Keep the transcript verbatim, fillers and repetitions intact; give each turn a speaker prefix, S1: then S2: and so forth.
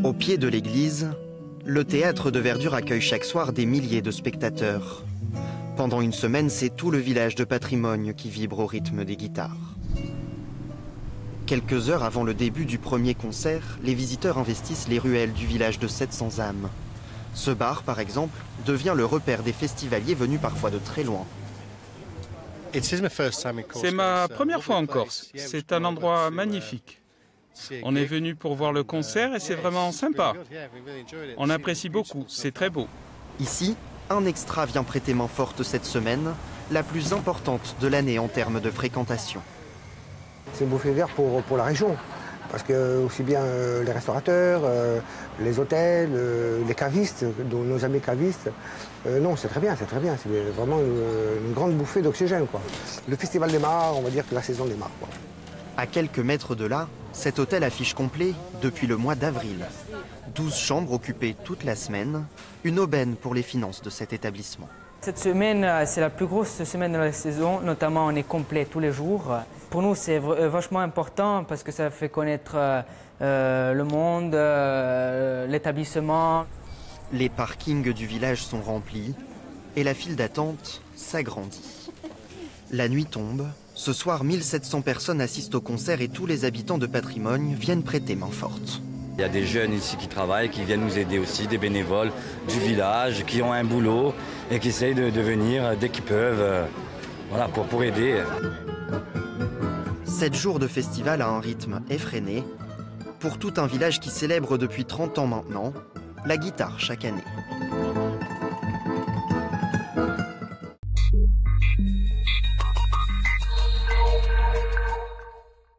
S1: Au pied de l'église, le théâtre de Verdure accueille chaque soir des milliers de spectateurs. Pendant une semaine, c'est tout le village de Patrimogne qui vibre au rythme des guitares. Quelques heures avant le début du premier concert, les visiteurs investissent les ruelles du village de sept cents âmes. Ce bar, par exemple, devient le repère des festivaliers venus parfois de très loin.
S2: C'est ma première fois en Corse. C'est un endroit magnifique. On est venu pour voir le concert et c'est vraiment sympa. On apprécie beaucoup, c'est très beau.
S1: Ici, un extra vient prêter main forte cette semaine, la plus importante de l'année en termes de fréquentation.
S3: C'est une bouffée d'air pour, pour la région, parce que aussi bien euh, les restaurateurs, euh, les hôtels, euh, les cavistes, dont nos amis cavistes, euh, non, c'est très bien, c'est très bien, c'est vraiment une, une grande bouffée d'oxygène, quoi. Le festival démarre, on va dire que la saison démarre, quoi.
S1: À quelques mètres de là, cet hôtel affiche complet depuis le mois d'avril. douze chambres occupées toute la semaine, une aubaine pour les finances de cet établissement.
S4: Cette semaine, c'est la plus grosse semaine de la saison, notamment on est complet tous les jours. Pour nous, c'est vachement important parce que ça fait connaître euh, le monde, euh, l'établissement.
S1: Les parkings du village sont remplis et la file d'attente s'agrandit. La nuit tombe. Ce soir, mille sept cents personnes assistent au concert et tous les habitants de Patrimogne viennent prêter main forte.
S5: Il y a des jeunes ici qui travaillent, qui viennent nous aider aussi, des bénévoles du village, qui ont un boulot et qui essayent de, de venir dès qu'ils peuvent, euh, voilà, pour, pour aider.
S1: Sept jours de festival à un rythme effréné. Pour tout un village qui célèbre depuis trente ans maintenant, la guitare chaque année.